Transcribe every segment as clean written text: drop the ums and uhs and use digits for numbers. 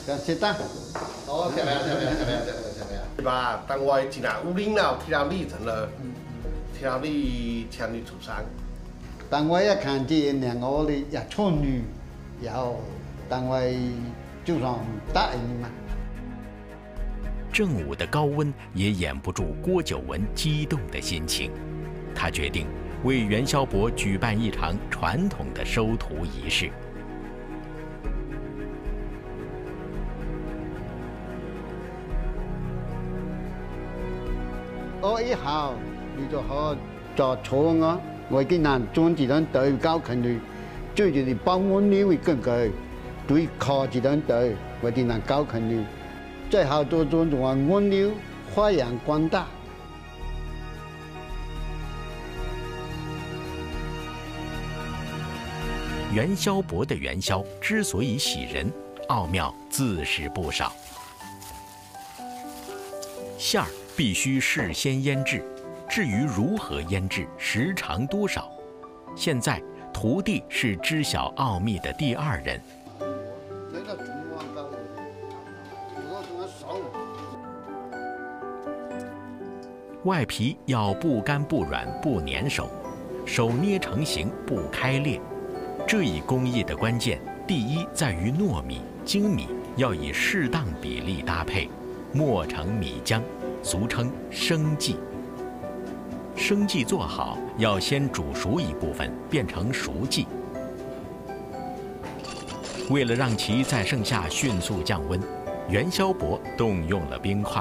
干适当。 哦，下面。对吧？当我进来武林了，听到你成了，听到你强女出山。 当我一看见两个的一处女，然后当我就想答应嘛。 正午的高温也掩不住郭九文激动的心情，他决定为元宵伯举办一场传统的收徒仪式。 我以後你就好做錯我，我嘅人裝住兩隊交勤力，追住你包安呢會跟佢，對靠住兩隊，我哋人交勤力，最後做裝住話安了，發揚光大。 元宵伯的元宵之所以喜人，奥妙自是不少。馅儿必须事先腌制，至于如何腌制、时长多少，现在徒弟是知晓奥秘的第二人。外皮要不干不软不粘手，手捏成形不开裂。这一工艺的关键，第一在于糯米、精米要以适当比例搭配，磨成米浆，俗称生剂。生剂做好，要先煮熟一部分，变成熟剂。为了让其在盛夏迅速降温，元宵伯动用了冰块。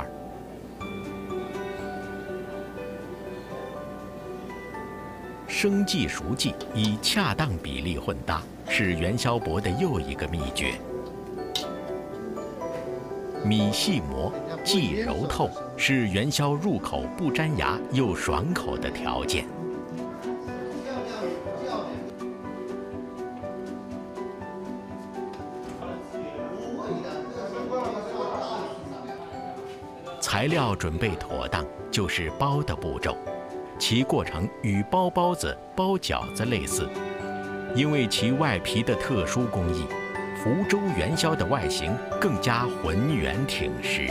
生剂熟剂以恰当比例混搭，是元宵伯的又一个秘诀。米细磨，剂揉透，是元宵入口不粘牙又爽口的条件。材料准备妥当，就是包的步骤。其过程与包包子、包饺子类似，因为其外皮的特殊工艺，福州元宵的外形更加浑圆挺实。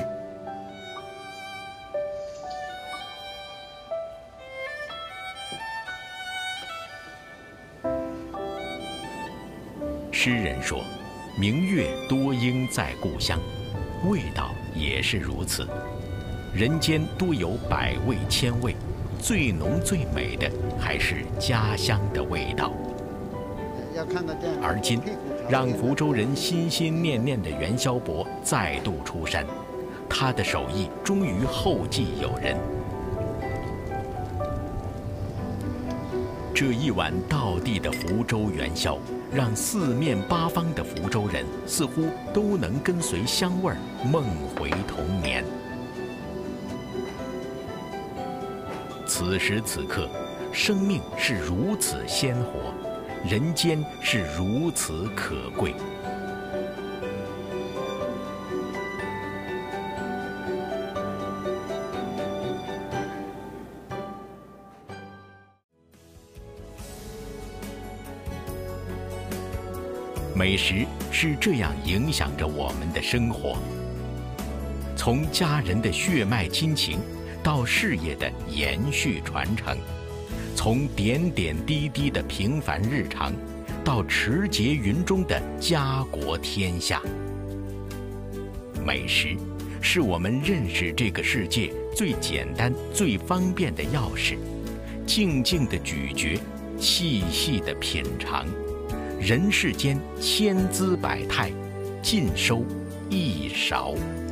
诗人说：“明月多应在故乡”，味道也是如此。人间多有百味千味，最浓最美的还是家乡的味道。而今，让福州人心心念念的元宵伯再度出山，他的手艺终于后继有人。这一碗道地的福州元宵，让四面八方的福州人似乎都能跟随香味儿梦回童年。此时此刻，生命是如此鲜活，人间是如此可贵。美食是这样影响着我们的生活，从家人的血脉亲情，到事业的延续传承，从点点滴滴的平凡日常，到持节云中的家国天下。美食是我们认识这个世界最简单、最方便的钥匙。静静的咀嚼，细细的品尝，人世间千姿百态，尽收一勺。